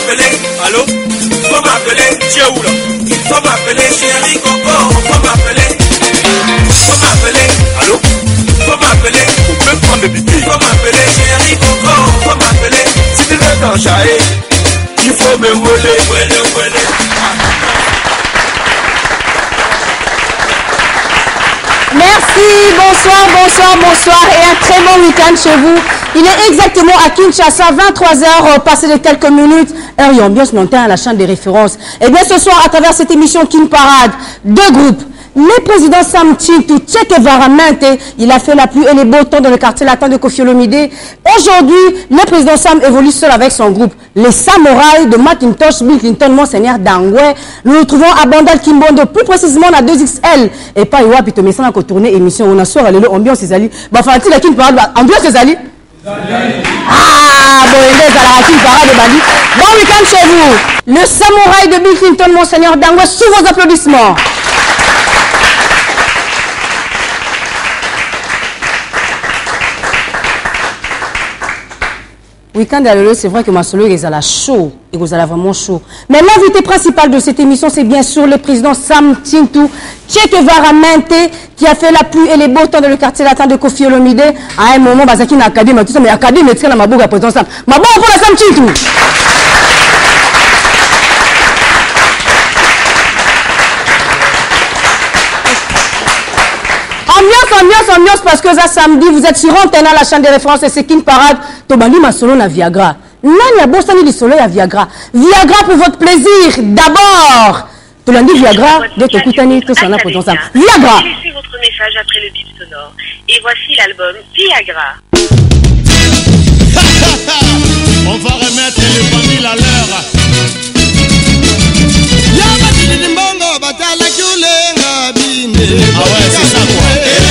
m'appeler, allô? Faut m'appeler, tu es où là? Il faut m'appeler, chérie Coco, faut m'appeler. Faut m'appeler, allô? Faut m'appeler, faut même prendre le bébé. Faut m'appeler, chérie Coco, faut m'appeler. Si tu veux t'enchaîner, il faut me voler. Merci, bonsoir et un très bon week-end chez vous. Il est exactement à Kinshasa, 23h, passé de quelques minutes. Heure et ambiance montée à la chaîne des références. Et bien ce soir, à travers cette émission Kin Parade, deux groupes. Le président Sam Tchintou, Che Guevara Mente, il a fait la pluie et les beaux temps dans le quartier latin de Kofi Olomide. Aujourd'hui, le président Sam évolue seul avec son groupe. Les Samouraïs de Macintosh, Bill Clinton, Monseigneur Dangwe. Nous nous trouvons à Bandal Kimbondo, plus précisément à 2XL. Et pas Iwa Pito Messan a tourné émission. On a soir à l'ambiance Ezali. Bah, faut-il la Kin Parade, ambiance Ezali. Ah, bon, Kin Parade Bali. Bon week-end chez vous. Le Samouraï de Bill Clinton, Monseigneur Dangwe, sous vos applaudissements. Week-end à l'heure, c'est vrai que ma solo est à la chaud, et vous allez vraiment chaud. Mais l'invité principal de cette émission, c'est bien sûr le président Sam Tchintou, Che Guevara Mente, qui a fait la pluie et les beaux temps dans le quartier latin de Kofi Olomide. À un moment, Bazaki n'a académie, tout ça, mais académie, c'est la mabouga président Sam. Ma bonne pour la Sam Tchintou. Ambiance, parce que ça samedi, vous êtes sur antenne à la chaîne des références et c'est Kin Parade. Tobani ma solo na Viagra. Nani a bossani du solo à Viagra. Viagra pour votre plaisir, d'abord. Tolandi Viagra, de Tokutani, tout ça na pour ça. Viagra. Laissez votre message après le bip sonore. Et voici l'album Viagra. On va remettre les familles à l'heure. Ah ouais, c'est ça quoi.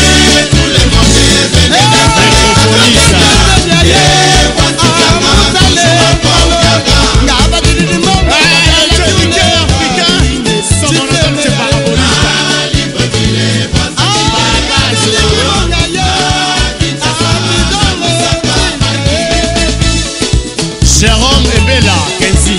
Jérôme et Bella, Kenzie.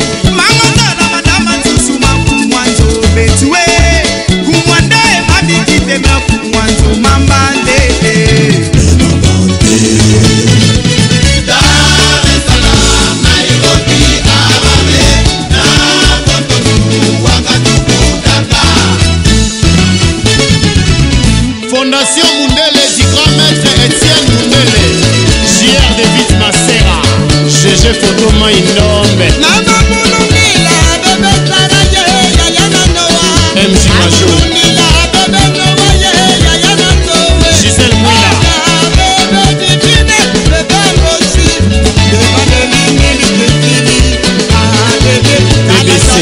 Fondation Mundele du grand maître Etienne Mundele, JR David Massera, GG Photo Mainombe, MJ Majou, Gisèle Mouila, BBC.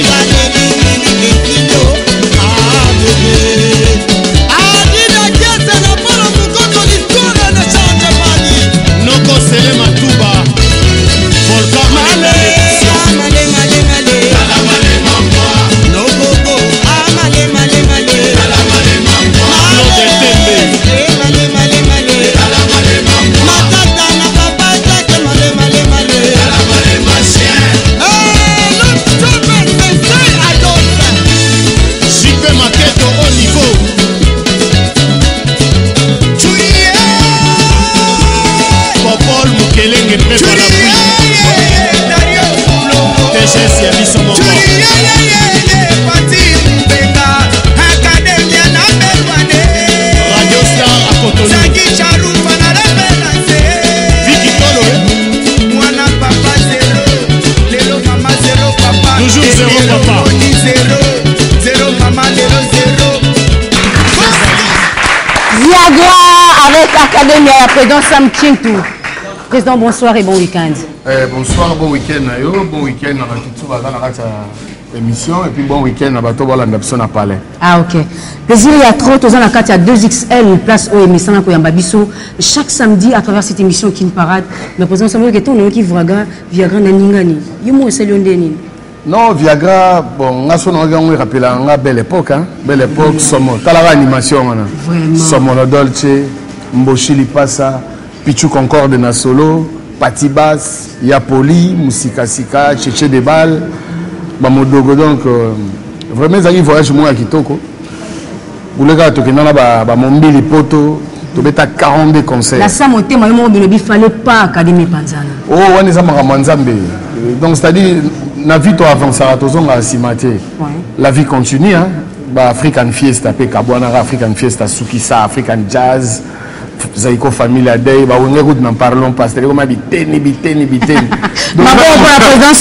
Académie à la président Sam Tchintou. Président, bonsoir et bon week-end. Bonsoir, bon week-end. Bon week-end à la émission et puis bon week-end à Bato Walandapson à Palais. Ah, ok. Plaisir, il y a trop, il y a 2XL, place au émission chaque samedi à travers cette émission Kin Parade. Mais président Samuel Geton, qui Viagra Nangani. Yumo Selondeni. Non, Viagra, bon, on rappelle la belle époque, hein. Belle époque, Somo. T'as la animation, vraiment. Somo Dolce. Mboshili Passa, Pichu Concorde na solo, Pati Bass, Yapoli, Musika Sika, Cheche Debal, Bamodogo donc vraiment ça qui voyage moi à Kitoko. Vous les gars tokena na ba mombili poto to beta 42 concerts. La samoté moi il fallait pas académie Panzana. Oh on est ça Manzambe. Donc c'est-à-dire la vie toi avance à tozonga asimate. La vie continue hein. Ba African Fiesta pe Kabwana African Fiesta Sukisa African Jazz. Zaiko Family Day ba on écoute n'en parlons pas c'est comme biteni. Ma pour la présence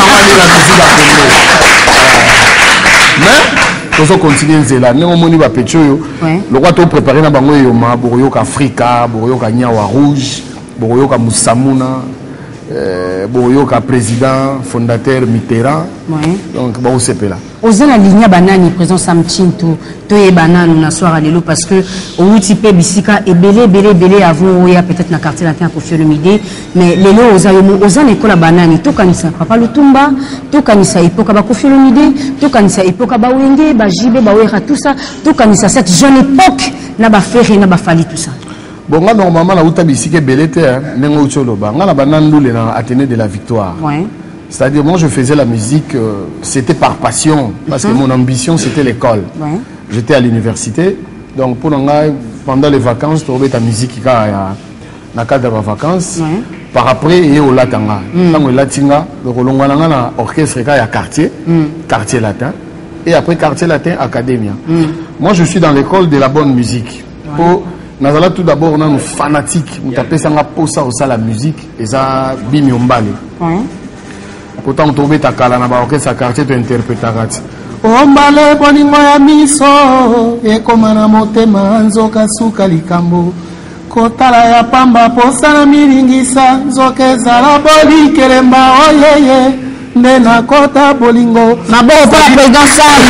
mais tous continuer là nous moni ba pecho le roi to préparer na bango yo ma boroyoka Africa boroyoka Nyawa Rouge boroyoka Musamuna boroyoka président fondateur Mitterrand donc ba osepe là aux la ligne banani présent Samchintu to e banane na soir lelo parce que au multiple bisika et belé avant ya peut-être na quartier latin pour faire le midi mais lelo aux école banani to kanisa papa Lutumba to kanisa ipoka ba kofi le midi to kanisa ipoka ba wenge ba jibe ba wera tout ça to kanisa cette jeune époque na ba faire na ba fali tout ça bon nga normalement la uta bisika belé te nengo cholo ba nga la banane le na Athénée de la Victoire. C'est-à-dire, moi, je faisais la musique, c'était par passion, parce que mon ambition, c'était l'école. J'étais à l'université, donc pendant les vacances, je trouvais ta musique dans le cadre de mes vacances. Par après, il y a au Latanga. Dans le Latinga, il y a un orchestre qui est à quartier latin, et après quartier latin, académia. Moi, je suis dans l'école de la bonne musique. Nous avons tout d'abord un fanatique, nous avons fait la musique, et ça, bimiombale. Pourtant on trouve ta kala na ba orchestre quartier to interpréter ombale boningo ya miso ekoma na motema nzoka suka likambo kotala ya pamba posa na milingisa nzoka ezala boli kelemba oyeye nde na kota bolingo ma bo pa président Sam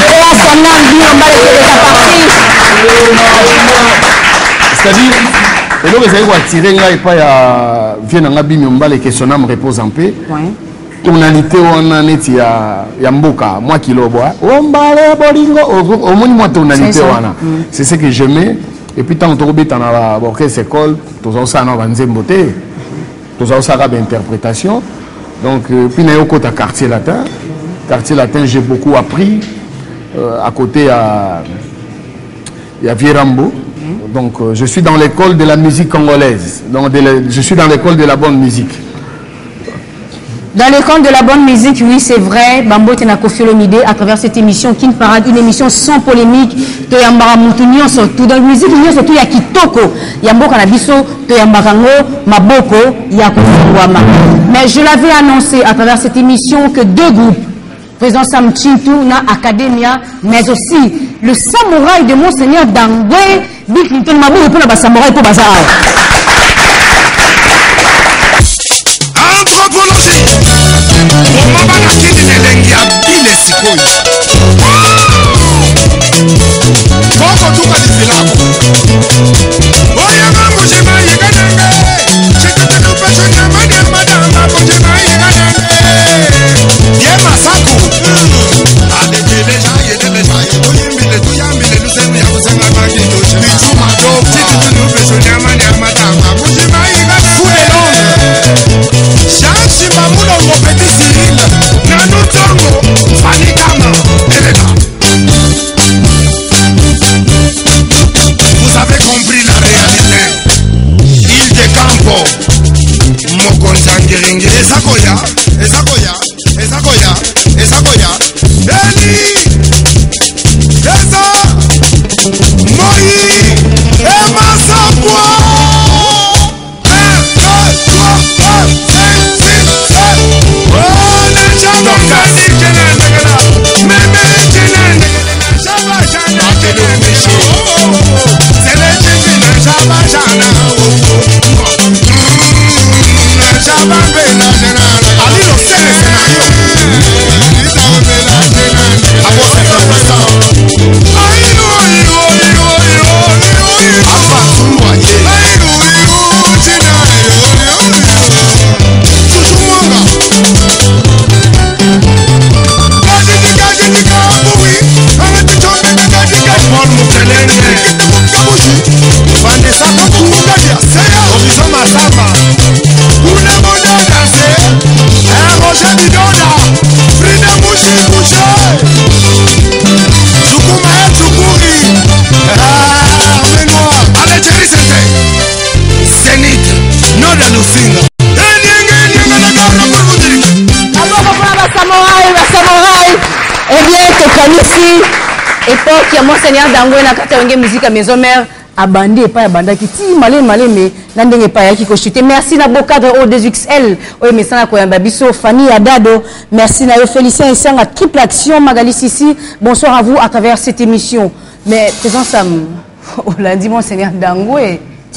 c'est-à-dire et donc ils ont attiré ngai pa ya vient na bimi mbale que son âme repose en paix. Tonalité wana neti ya mboka moi qui le bois ombale bolingo au moins moi tonalité wana c'est ce que j'aimais et puis tant on trouve dans la orchestre école tous ça na banzembo te tous ça arabe interprétation donc puis na yoko ta quartier latin j'ai beaucoup appris à côté il y a Vierambo donc je suis dans l'école de la musique congolaise donc je suis dans l'école de la bonne musique. Dans l'école de la bonne musique, oui, c'est vrai. Bambo tena Koffi Olomide à travers cette émission Kin Parade, une émission sans polémique. To yambara mutunyo surtout dans la musique, il surtout ya kitoko. Yambo kanabiso to yambarango maboko ya kuwama. Mais je l'avais annoncé à travers cette émission que deux groupes, présent Sam Chintu na Academia, mais aussi le samouraï de Monseigneur Dangwe, Bill Clinton maboko pour la samouraï pour bazar. Anthropologie. Mama na kidi nelengia bile sikoi. Koko tuka disilabo. Oya mambo jema yeganenge. Chekete nupe chonya mani madanga pojema yeganenge. Ye masaku. Adekele jaye tuyambile lusenu ya kusenga magi doche. Bichuma do. Chekete nupe chonya mani madanga pojema yeganenge. Chansi Mamouna au petit Cyril Nanou Tongo Fanny Kama elle est là. Vous avez compris la réalité. Il de Campo Mokonzangiringi Esakoya Eli Esa Moi Emma Sapwa. Vanessa, nakanisi époque ya Monseigneur Dango na kata musique à maison mère abandé pas abandaki ti malé mais na ndenge pa yaki ko chuter. Merci na beau cadre au 2XL o mesana ko yamba biso Fanny Adado. Merci na yo Félicien et Sanga triple action Magali Sissi. Bonsoir à vous à travers cette émission. Mais faisons ça au lundi Monseigneur Dango et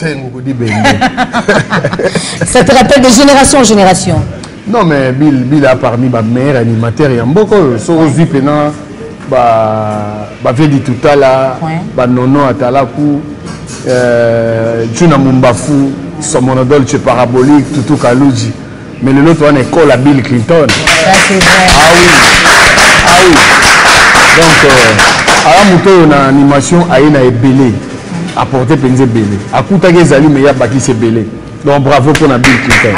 ça te rappelle de génération en génération. Non mais Bill a parmi ma mère animateur et beaucoup so zipena ba vedi tutala ba nono atalaku Juna Mumbafu Somono Dolce Parabolique Tutu Kaluji mais le l'autre on école à Bill Clinton. Ça c'est vrai. Ah oui donc à muto na animation aina ebele apporter penze belé akuta gezali mais ya baki c'est belé donc bravo pour na Bill Clinton.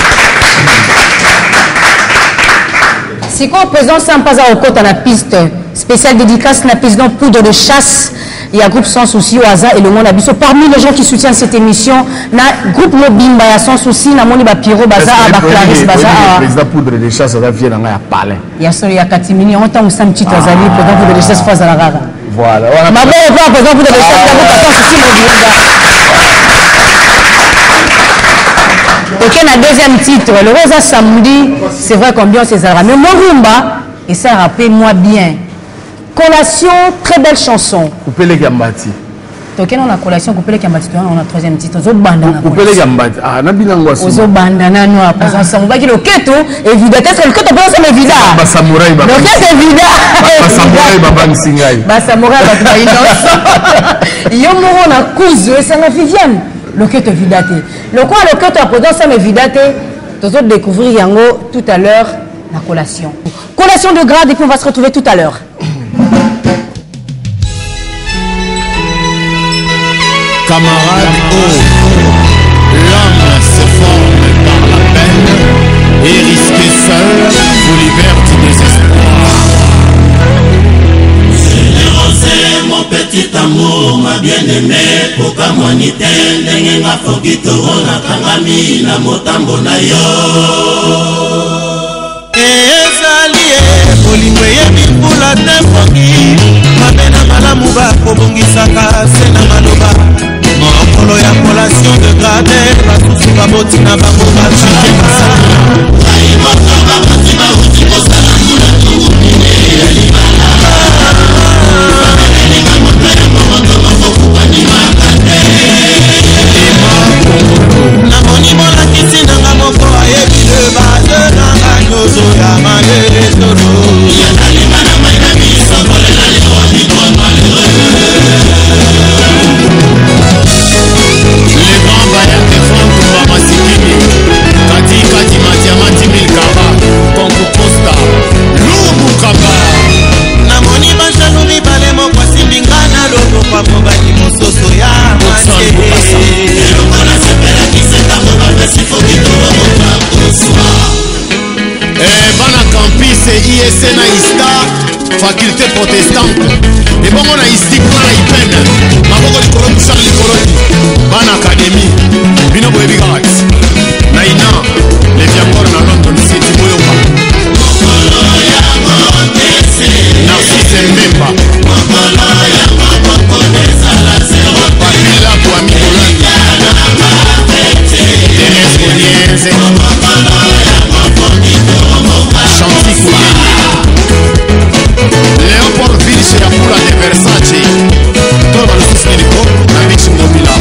Si qu'on présente sans pas à côté à la piste spéciale dédicace la piste donc poudre de chasse. Il y a groupe Sans Souci au hasard et le monde abisso. Parmi les gens qui soutiennent cette émission, na groupe Mobimba ya Sans Souci, na moni ba Piro Baza, ba Clarisse Baza. Le président poudre de chasse ça vient dans ya palais. Il y a solo ya Katimini, on t'a un petit azali président poudre de chasse face à la rara. Voilà. Ma bonne pas président poudre de chasse na Sans Souci Mobimba. OK, na deuxième titre, le Rosa samedi, c'est vrai qu'ambiance c'est ça. Mais Morumba et ça rappelle moi bien. Collation, très belle chanson. Coupez les gambati. Donc, on a collation, coupez les gambati. On a troisième titre. Ozo bandana. Coupez les gambati. Ah, na bilangwa. Ozo bandana, non, après ça, on va dire le keto, évidemment. Est-ce que le keto pense à l'évidemment? Ba samouraï, ba. Donc, c'est évident. Ba samouraï, ba bansingai. Ba samouraï, ba tuba innocent. Yomoro na kuzu, et ça na Viviane. Le keto vidate. Le quoi, le keto, après ça, mais vidate. Nous allons découvrir Yango tout à l'heure, la collation. Collation de grade, et puis on va se retrouver tout à l'heure. Camarade, l'homme se forme par la peine et risquer seul vous libère du désespoir. Générosé, mon petit amour, ma bien-aimée, pourquoi moi ni t'endenge nga fokitoro na kangami na motambo na yo. Bolingo yebi mpula te fongi mabe na malamu bakobongisaka se na maloba mokolo ya collation de grade basusu baboti na bango bacikemisa namoni molakisi nanga moko ayebi de base nanga nyoso ya maletoro les grands bailleurs de fonds pour Masikini Kati Matiamati Milkaba Kongo Costa Lubu Kaba namoni bajalo mibale moko asimbingana lobo kwa mobali mososo ya masie bana campus ISN na ISTA faculté protestante et bongo na ISTI kuna na IPEN maboko likolo kusala likolo bana académie bino boyebi kaka na ina levi encore na London city boyoka Narcisse Mbemba Papila Kwami Bolanda Thérèse Bonienze Chanty Koulé Léopold Vilche ya Pula de Versace Todo balususu niliko na Michi Mobila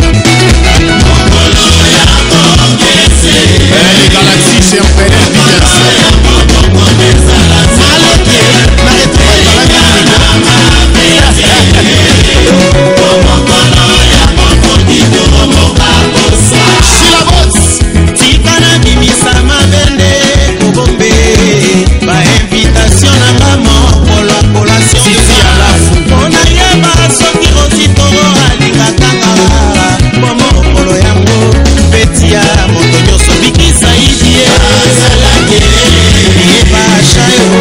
Les Galaxies chez Imperial Business tikana bimisa mabende kobombe bainvitation na bamokolo kolation mpona yeba soki otitoro alingakanga po mokolo yango petia moto nyonso bikisa idie yeba shayo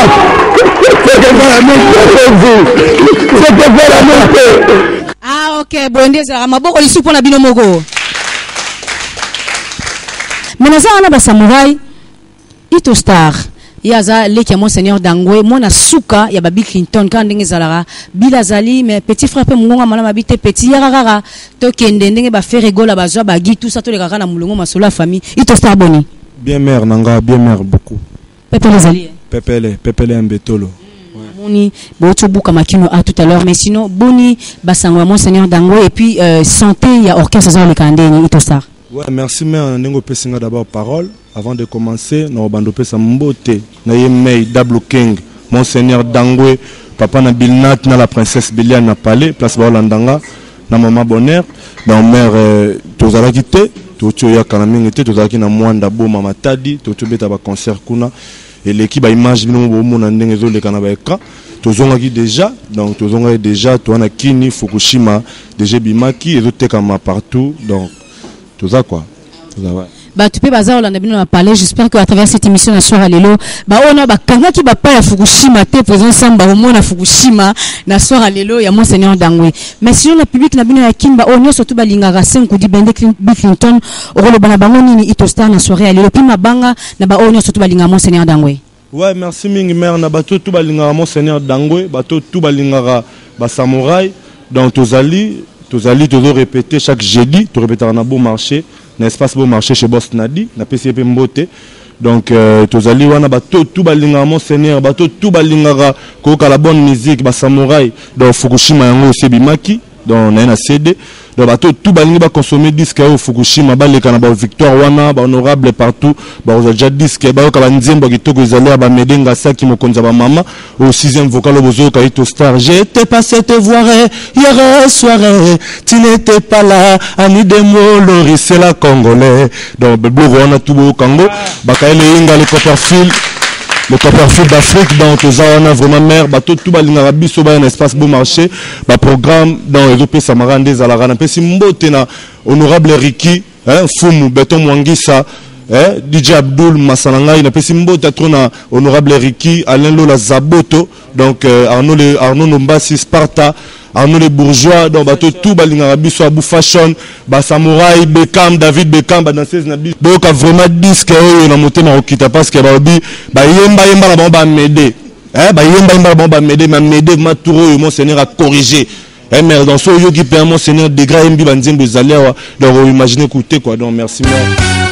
Ah ok, bon ça maboko lisu pona bino moko. Menaza ana ba samurai Ito Star. Yaza leki ya Monseigneur Dangwe mona suka ya Babi Clinton quand ndenge zalara bilazali mais petit frère pe mungonga mala mabite petit yarara to kende ndenge ba faire rigola bazwa ba gitu ça to le kaka na mulungu masolo famille Ito Star boni. Bien mère nanga bien mère beaucoup. Pepele zali. Pepele mbetolo. Boni boto buka makino à tout à l'heure mais sinon boni basango Monseigneur Dangwe et puis santé ya orchestre za le kandeni Ito Star. Ouais, merci mère ndenge pesinga d'abord parole. Avant de commencer, nous avons fait mbote na yemei Double King, Monseigneur Dangwe, papa na Bilnat na la princesse Biliane na palais, place Baolandanga, na maman Bonheur, dans mère tozala quitté, tocho ya kanaming était tozala ki na mwanda bo mama tadi, tocho beta ba concert kuna et l'équipe ba image bino bo mona ndenge zo le kana ba ekra, tozonga ki déjà, donc tozonga déjà to na Kini Fukushima, déjà bimaki et zo tekama partout, donc toza quoi. Toza ouais. Bah tu peux bazar on a bien parlé, j'espère que à travers cette émission na soir alelo bah on a ba kanga ki ba pa ya Fukushima te présent samba au monde na Fukushima na soir alelo ya Monseigneur Dangwe mais sinon le public na bino ya Kimba on surtout ba lingara 5 ou di bende Clinton rolo bana bango nini Ito Star na soirée alelo puis mabanga na ba on surtout ba lingara Monseigneur Dangwe. Ouais, merci mingi mère na bato tout ba lingara Monseigneur Dangwe bato tout ba lingara ba samouraï donc tozali toujours répéter chaque jeudi tu répéter na beau marché n'est-ce pas beau marché chez Boss Nadi na PCP Mbote donc tozali wana bato tout balinga Monseigneur bato tout balinga ko la bonne musique ba samouraï dans Fukushima yango sebimaki donc na CD donc bato tout balinga ba consommer disque au Fukushima ba leka na ba victoire wana ba honorable partout ba déjà disque ba ka nzembo kitoko izali ba medenga saki mokonza ba mama au 6e vocal bozo ka Ito Star j'étais passé te voir hier soirée tu n'étais pas là ani de Molori c'est la congolais donc bebo wana tout au Congo ba ka ele inga le Copperfield d'Afrique donc on a vraiment mère bato tout balinga biso ba un espace beau marché ba programme dans Europé Samara des alarana pe simbote na honorable Ricky Fumu Beton Mwangisa DJ Abdul Masananga il a pesi mbote na honorable Ricky Alain Lola Zaboto donc Arnaud Nombasi Sparta Arnaud les bourgeois donc bato tout balinga biso abu fashion ba samouraï Beckham David Beckham ba danseuse na biso donc vraiment disque na motema okita parce que ba bi ba yemba la ba m'aider ba yemba la ba m'aider ma m'aider ma touro Monseigneur a corrigé mais dans ce yogi pe Monseigneur degré mbi ba nzembo zalewa donc imaginez écouter quoi donc merci mère.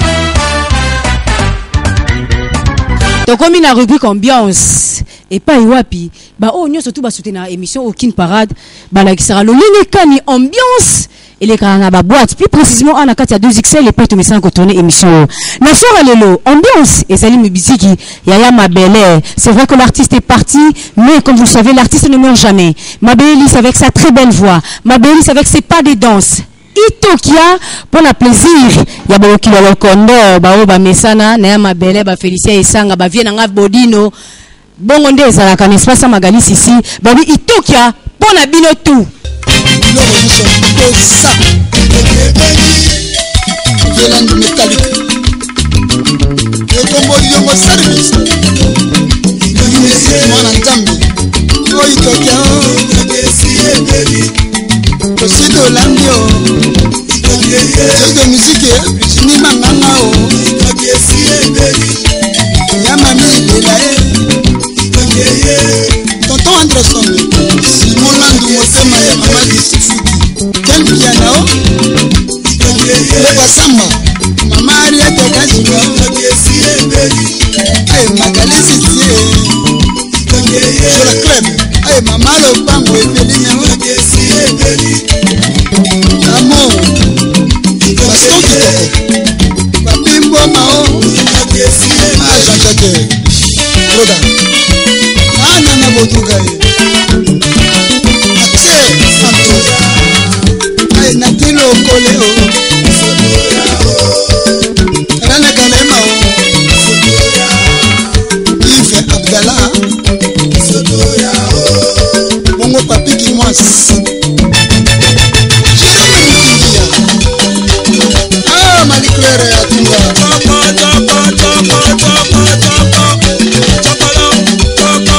Donc comme une rubrique ambiance et pas iwapi bah on y surtout ba soutenir émission aucune parade bah là qui sera le kani ambiance et les karanga ba boîte plus précisément en akati à 2XL et peut me tourner émission na soir lelo ambiance et Salim Biziki Yaya Mabele c'est vrai que l'artiste est parti mais comme vous le savez l'artiste ne meurt jamais Mabelis avec sa très belle voix Mabelis avec ses pas de danse Itokia pour la plaisir ya ba kilo wa kondo ba ba mesana na ya Mabele ba Félicien Esanga ba vie na nga bodino bongo nde ezala ka espace Magali ici ba bi Itokia pour na bino tout Tosido landio de musique ni manganga o Yama mi de la Tonton Anderson Simon Landu motema ya mama Disifuki Ken piano Leba samba Mama Ariete Kajiwa Hey Magali Sitie Sur le club Hey Mama Lopango Efelina Amour Baston Kitoko Babimbo Mao Jean-Jacques Roda Anana Botugaye Ache Santos Ay Natilo Koleo Rana Kalema Yves Abdallah Bongo Papi Kimoas Marie-Claire Atunga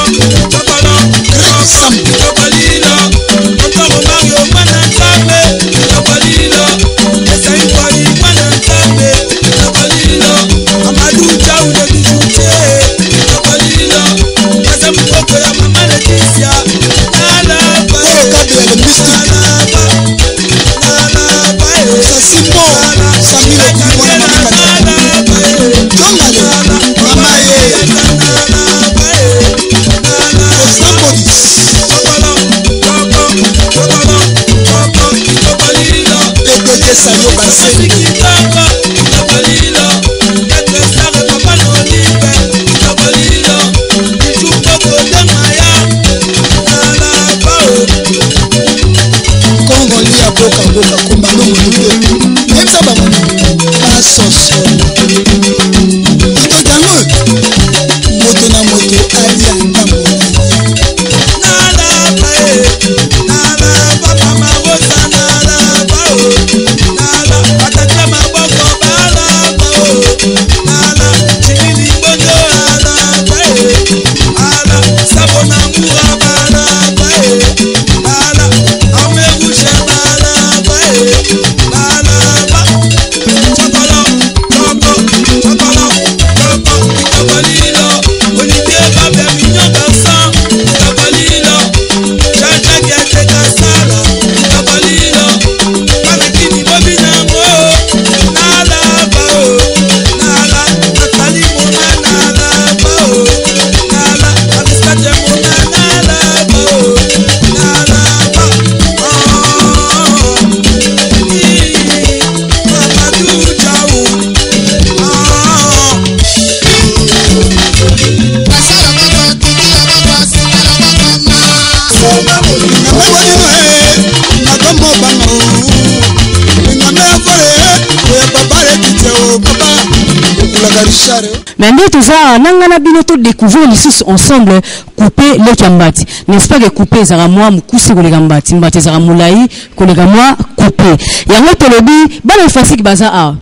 Mais nous tous ça, n'angana binoto découvrir les sous ensemble couper les kambati. N'est-ce pas que couper zara moi mukuse les kambati, mbati zara mulai kolega moi couper. Ya ngoto lobi bana fasik baza a.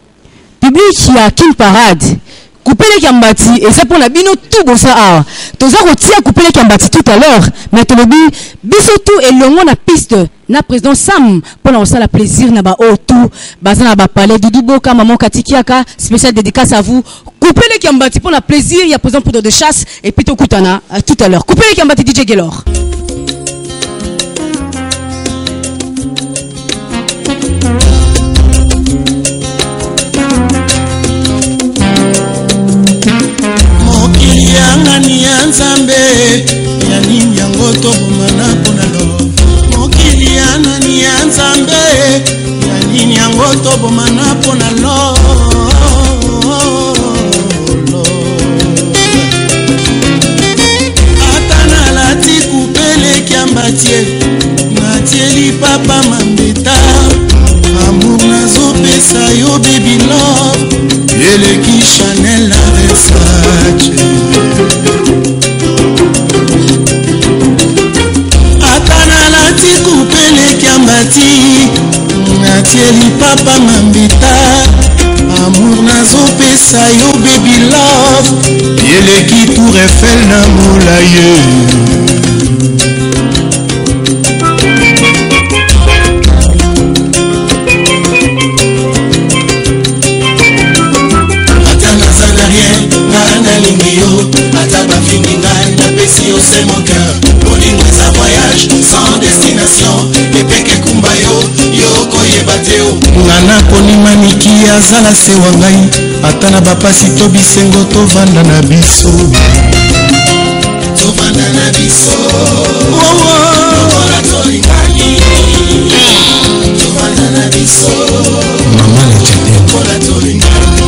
Public ya kin parade. Couper les kambati et ça pour la bino tout bon ça a. Toza rotia couper les kambati tout à l'heure, mais to lobi biso tout et longo na piste. Na président Sam pour la plaisir na ba tout bazana ba palais Dudu Boka maman Katikiaka spécial dédicace à vous. Coupez les kambati pour la plaisir, il y a président pour de chasse et puis Kutana tout à l'heure. Coupez les kambati DJ Gelor. Mokili yanga ni nzambe ya nini yango to bomana ponalo. Yana ni nzambe ya nini yango to bomana pona lo. Atana lati kupele kiambatie natieli papa mambeta amour nazo pesa yo baby love eleki Chanel na Versace. Atana lati kupele kiambati natieli papa mambita amour nazo pesa yo baby love eleki Tour Eiffel na molaye. Atana zanarien na lingio ataba fininga na pesi yo c'est mon cœur. Un voyage sans destination epeke kumbayo yoko yebateo ngana poni maniki azala se wangai atana bapasi to bisengo to vanda na biso ola to ingani to vanda na biso mama le chete ola to ingani.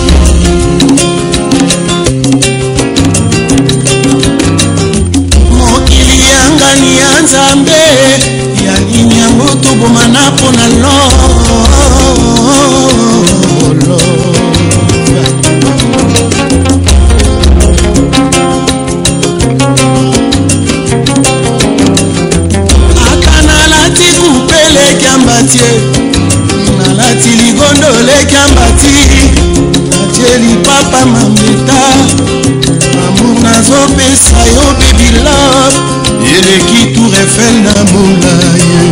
Ni nzambe ya nini yango to bomana pona lo. Akana lati kupele kiambatie nalati ligondo le kiambati natieli papa mambeta amour nazo pesa yo baby love eleki Tour Eiffel na molaye.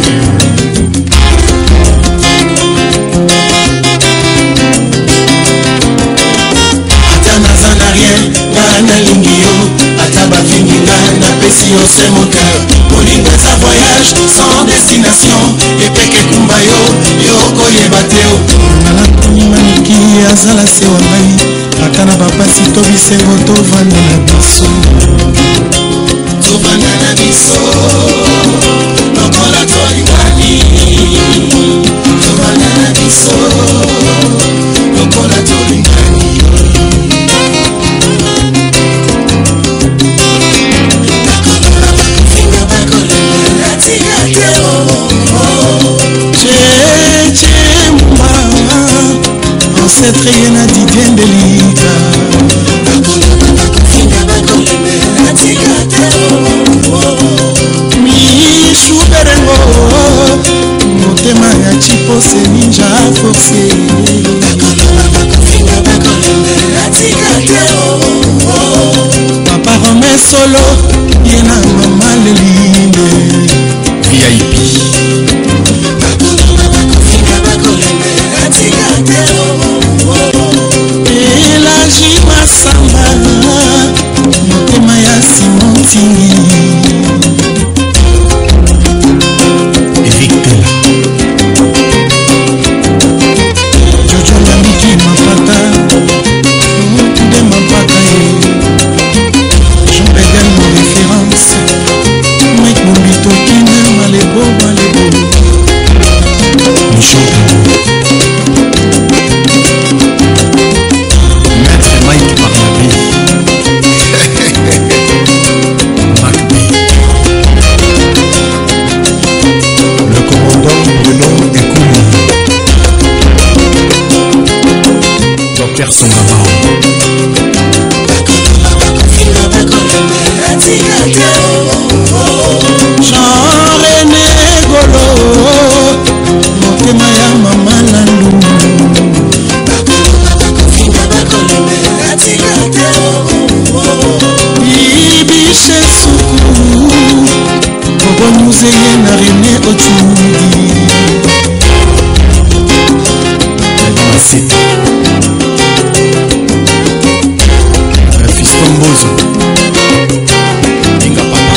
Atana zanarien ngana lingio ataba fininga na pesi yo c'est mon cœur. Molinga sa voyage sans destination epeke kumbayo yoko yebateo nalakoni maniki azala se wangai atana bapasi to bisengo to vanda na biso. Tuvana biso lokola to ingani tuvana biso ancêtre ye na Didier Mbelika Michu Berengo motema ya Chipose ninja forcé Papa Romé solo ye na mama Lelinde VIP Elaji Masamba motema ya Simon Tingi Eric Tela Jojo Lamiki Mapata de Mapata Jean Bedel mon référence Mike Mombito Kine Malebo Michel Maître Mike Barnaby Macbé le commandant Bruno Ekouli Docteur Songama Jean-René Golo motema ya mama Landu Ibishe Suku Bobo Muzeye na René Otudi Masita Fiston Bozo Inga Papa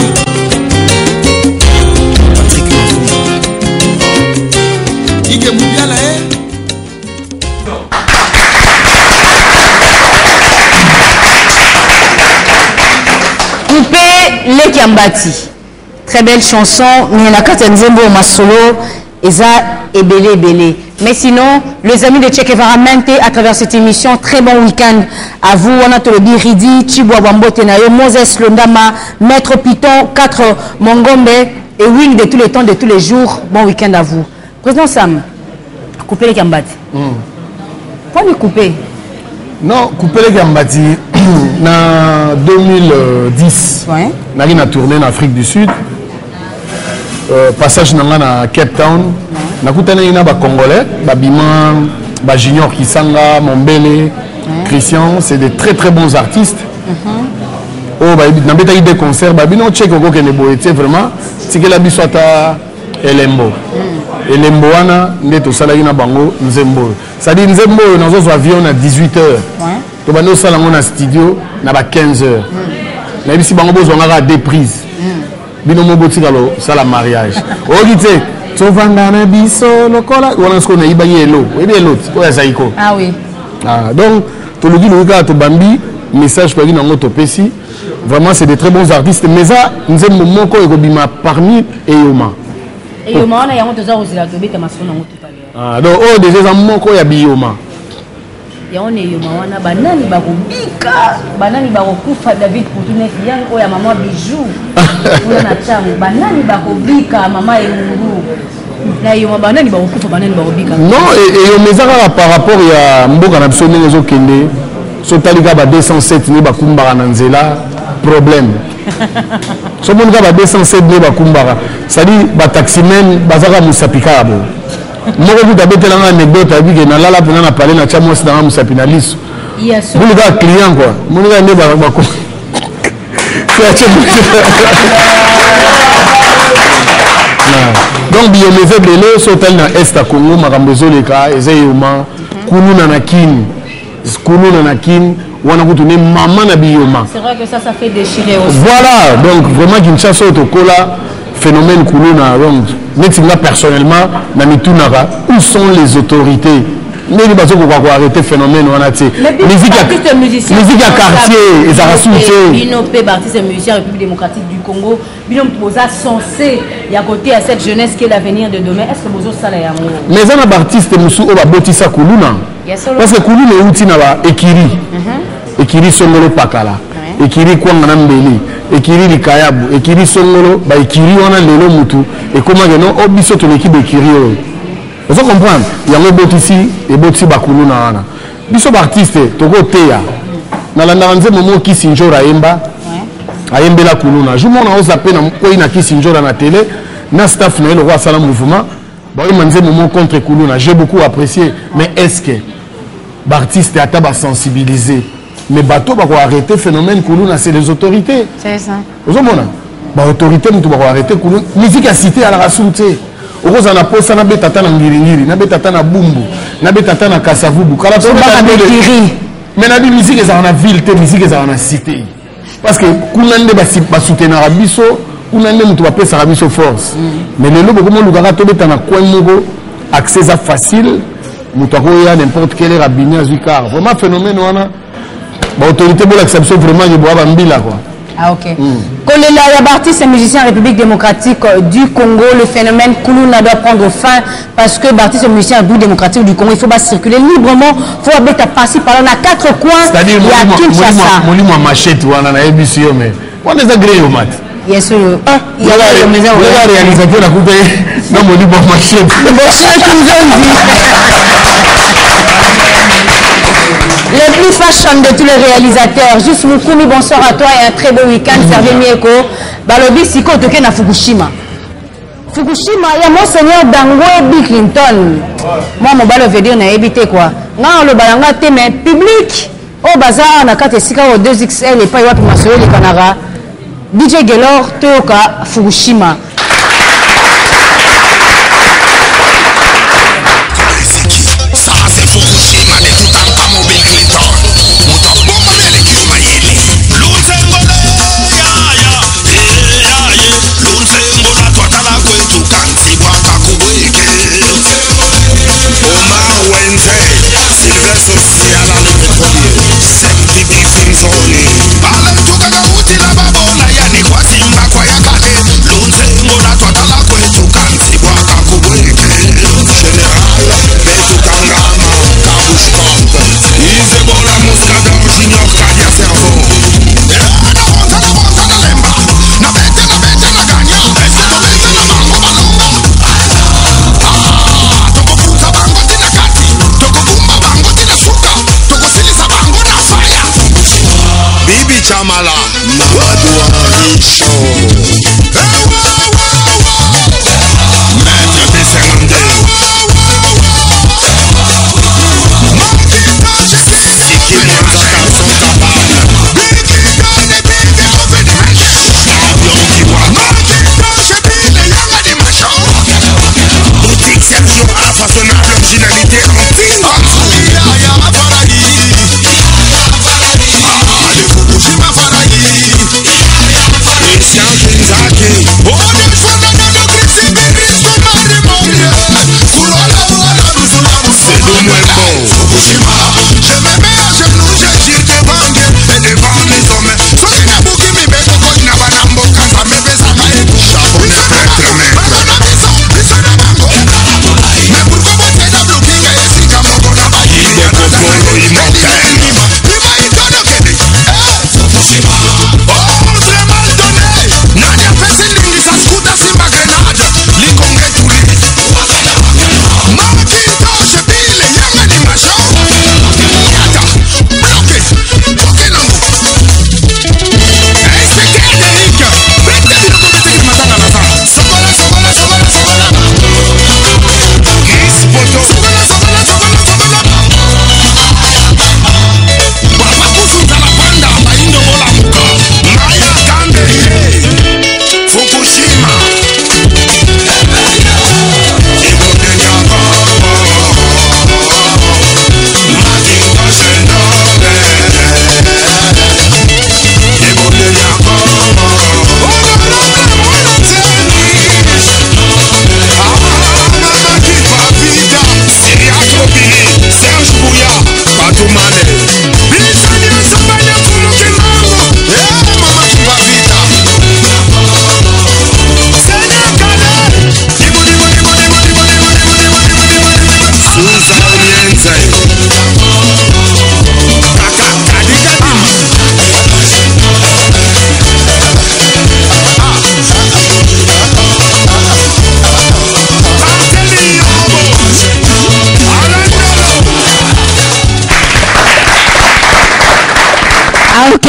Patrick Mafuma Ige Moubiala Coupé les Kiambati. Très belle chanson. Miena Katanzembo Masolo. Eza Ebele Ebele. Mais sinon, les amis de Che Guevara Mente à travers cette émission, très bon week-end à vous. On a tout le dit Ridi, Chibwa Wambo Tenayo, Moses Londama, Maître Piton, 4 Mongombe et Wing de tous les temps, de tous les jours. Bon week-end à vous. Président Sam, couper les Kiambati. Faut lui couper. Non, couper les Kiambati. En 2010, on a tourné en Afrique du Sud. Passage à Cape Town. On a des Congolais, des Junior Kisanga, Mombele, Christian. C'est des très très bons artistes. On a eu des concerts. On a vraiment. C'est que la bisouata Elembo. Elembo, on a tout ça. Nzembo. Ça dit Nzembo, nous avons avion à 18h. Tu vas nous saler en studio, na ba 15h. Na bisi bango bozo ngaka deux prises. Bino mo botika lo sala mariage. Ogite, to vanda na biso lokola, wana sko na iba yelo. Ebe lot, ko ya zaiko. Ah oui. Ah donc to lugi luka to bambi message ko ngina ngoto pesi. Vraiment c'est des très bons artistes mais ça nzembo moko ekobima parmi Eyoma. Eyoma na yango toza ozila to beta masona ngo tout à l'heure. Ah donc oh déjà moko ya Biyoma. Yaone Eyoma wana banani bakobika banani bakokufa David Poutunet yango ya mama Bijou ona na changu banani bakobika mama Elungu na Eyoma banani bakokufa banani bakobika non et mezaka par rapport ya mboka na biso ndenge ezokende so talika ba 207 ni bakumbaka na nzela problème so monika ba 207 ni bakumbaka c'est-à-dire ba taximen bazaka musapika abo moko kuta betela nga anecdote abike na lala pena na parler na chamo si na musapi na liso buli ka client quoi monika ne ba ko donc biomeze belé so tel na est à Congo makambo zoleka ezeyoma kununa na kin kununa na kin wana kutune maman na bioma c'est vrai que ça fait déchirer aussi voilà donc vraiment Kinshasa otokola phénomène kununa donc netinga personnellement na mitunaka où sont les autorités mais bazo ko arrêter phénomène wana ti musique à quartier et ça rassouté Binopé artiste musicien République démocratique du Congo binom posa censé y a côté à cette jeunesse qui est l'avenir de demain est-ce que bozo sala ya mo mais ça na artiste musu o ba botisa kuluna parce que kuluna euti na ba ekiri ekiri songolo pakala ekiri kwanga na mbeli ekiri likayabu ekiri songolo ba ekiri wana lelo mutu et comment que non obiso to l'équipe ekiri o vous comprenez il y a un botisi et botisi bakulu na wana biso artiste toko teya nalandaka nze momo Kisinjora ayemba ayembela kuluna jumona ozape na koyi na Kisinjora na télé na staff na eloko asala mouvement baoyima nze momo contre kuluna j'ai beaucoup apprécié mais est-ce que l'artiste ata basensibiliser mais bato bako arrêter phénomène kuluna c'est les autorités c'est ça ozomona ba autorité mutu bako arrêter kuluna musique ya cité ala rasoute okoza na posa na betata na ngiringiri na betata na bumbu na betata na kasavubu kala to ba betiri mais na di musique eza na ville te musique eza na cité parce que kuna nde ba soutenir biso kuna nde mutu ba pesa biso force mais lelo boko mo lukaka to betana coin moko accès à facile mutu akoya n'importe quelle rabine azikar vraiment phénomène wana ba autorité bola exception vraiment ni boaba mbila quoi. Ah ok. Kolela Yabartis, musicien République démocratique du Congo, le phénomène Kuluna doit prendre fin parce que Bartis est musicien République démocratique du Congo, il faut pas circuler librement, il faut pas passer par là, on a 4 coins. C'est-à-dire il y a Kinshasa. Mon limon machette ou on a ABC mais on les a grillés au mat. Yes sûr. Il y a la réalisateur la coupe non mon limon machette. Le plus fashion de tous les réalisateurs. Juste Mukumi, bonsoir à toi et un très beau week-end. Servez Mieko. Balobi Siko Toke na Fukushima. Fukushima, il y a Monseigneur Dangwe Bill Clinton. Moi, mon balo veut dire na évité quoi. Non, le balanga te mais public. Au bazar, on a 4 Sika au 2XL et pas y a pour m'assurer les Canara. DJ Gelor, Toka, Fukushima. Bale tukaga uti la babola yani kwa simba kwa yakale lunze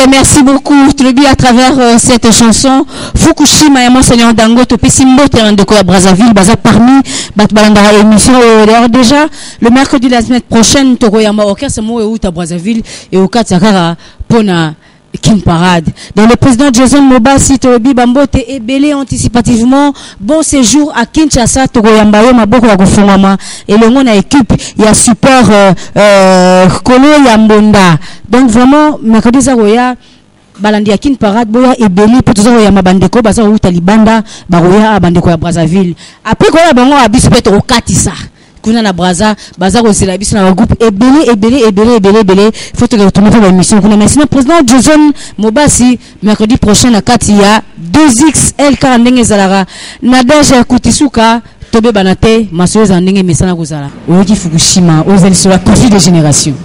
merci beaucoup. Tu le dis à travers cette chanson. Fukushima et Monseigneur Dango, tu peux s'imboter en déco à Brazzaville, baza parmi Batbalanda émission. D'ailleurs, déjà, le mercredi de la semaine prochaine, Togo Yama Oka, c'est moi où à Brazzaville et au Katsakara, Pona. King Parade. Donc le président Jason Moba Sitobi Bambote est belé anticipativement. Bon séjour à Kinshasa, Togo Yambayo, Maboko Wagofongama. Et le monde a équipe, il y a super Kolo Yambonda. Donc vraiment, mercredi Zaroya, Balandi à King Parade, Boya est belé pour tous les Yamabandeko, Baza ou Talibanda, Baroya à Bandeko à Brazzaville. Après, quand on a bispet au Katissa. Kuna na Braza, Bazar aussi la biso na groupe belé. Faut te retourner pour l'émission. Kuna maintenant président Jason Mobasi mercredi prochain à Katia 2XL 40 Zalara. Nadège Koutisuka Tobe Banate Masoyo Zandenge Mesana Kozala. Oki Fukushima, aux sur la conflit des générations.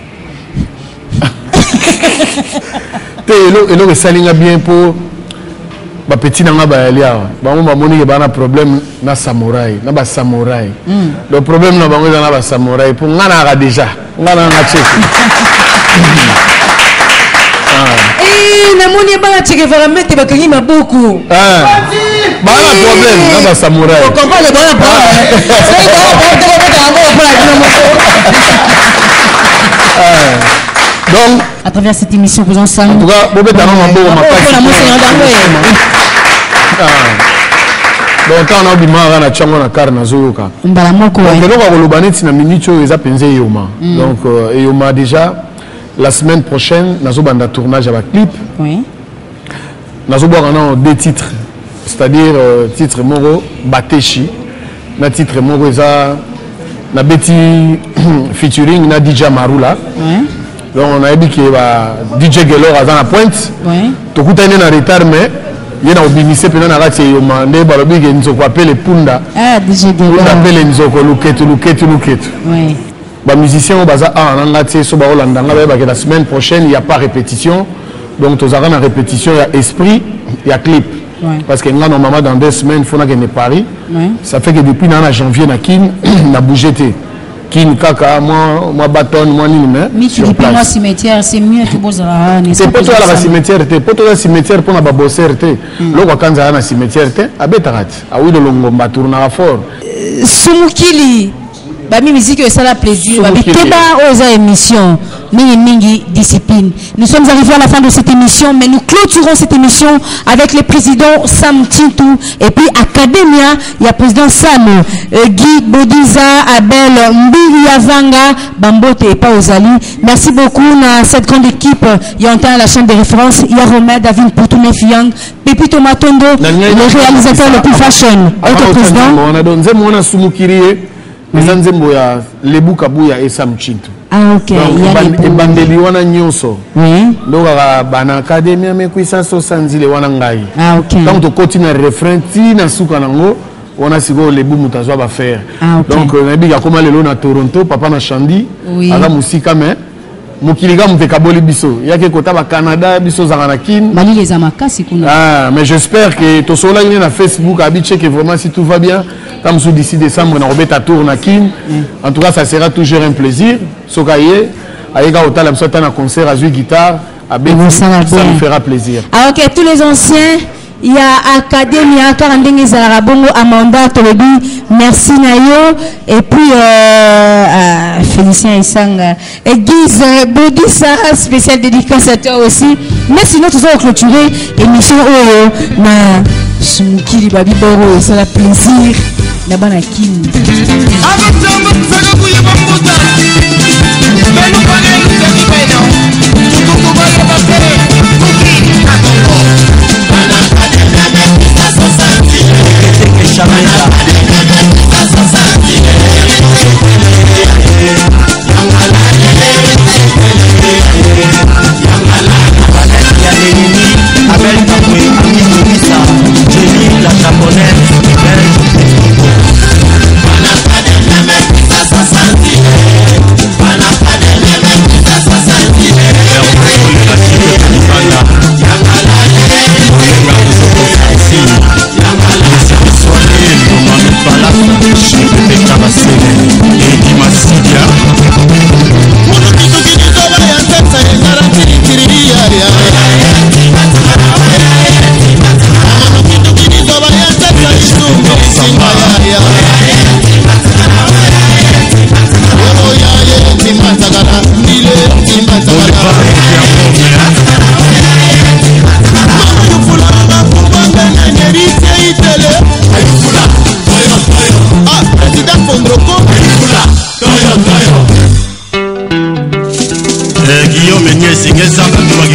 Hello que salinga bien pour ba petit nanga ba elia ba mo moni ke bana problème na samouraï na ba samouraï le problème na bango na ba samouraï pour ngana ga déjà ngana na cheki na moni ba cheki vraiment te ba kangi mabuku bana problème na ba samouraï on comprend le bon problème c'est donc à travers cette émission vous ensemble en tout cas bobé dans mon donc on a bimara na chango na car na zoyoka mbala moko donc eloko kolobaneti na minute oyo eza penze yoma donc yoma déjà la semaine prochaine nazo banda tournage avec clip oui nazo boire na deux titres c'est-à-dire titre moro Bateshi na titre moro eza na beti featuring na DJ Marula oui. Donc on a dit que DJ Gelor a dans la pointe. Oui. Tout le monde est en retard, mais il y a un obéissé pendant la race. Il y a un balobi qui nous appelle Punda. Ah, DJ Gelor. On appelle Nzoko Luketu. Oui. Les musiciens ont basé en Angleterre, sur la semaine prochaine il n'y a pas répétition. Donc tous avons en répétition, il y a esprit, il y a clip. Oui. Parce que normalement dans 2 semaines il faut que nous Paris. Oui. Ça fait que depuis janvier na Kin n'a bougé. Kin kaka moi bâton moi ni mais sur place moi cimetière c'est mieux que bozala c'est pas toi la cimetière te pas toi la cimetière pour na ba bosser te loko kanza na cimetière te abetarat a oui de longomba tourna fort Sumukili Bami musique ça la plaisir Babi Keba aux émissions mingi discipline. Nous sommes arrivés à la fin de cette émission, mais nous clôturons cette émission avec le président Sam Tintou et puis Academia, il y a président Sam Guy Bodiza, Abel Mbili Yavanga, Bambote et Paozali. Merci beaucoup à cette grande équipe. Il y a à la chaîne de référence, il y a Romain David Poutoune Fiang, Pépito Matondo, le réalisateur le plus fashion. Autre président. On a donné mon Sumukiri, les Anzembo ya Lebu Kabuya et Sam Tintou. Ah ok. Donc bandeli wana nyonso. Oui. Donc bana academia me kuisa so sanzile wana ngai. Ah ok. Donc to continue refrain ti na suka nango wana siko lebu mutazwa ba faire. Ah, okay. Donc nabi ya koma lelo na Toronto papa na Shandi. Oui. Ala musika me mukiliga muteka boli biso. Yake kota ba Canada biso zangana kin. Mali les amakasi kuna. Ah mais j'espère que to sola na Facebook habitué que vraiment si tout va bien comme sous d'ici décembre on va tour na kin. En tout cas ça sera toujours un plaisir. Sokaye ayega otala msota na concert à jouer guitare à Béni, ça nous fera plaisir. Ah ok, tous les anciens, il y a Academia Karandenge Zarabongo Amanda Tolebi, merci Nayo et puis Félicien Isanga et Guise Bodissa, spécial dédicace à toi aussi. Mais sinon tout ça va clôturer émission Oyo na Sumukili Babi Boro, ça la plaisir na Banakin. La japonaise, Guillaume Niesi, Ngeza Bandouagi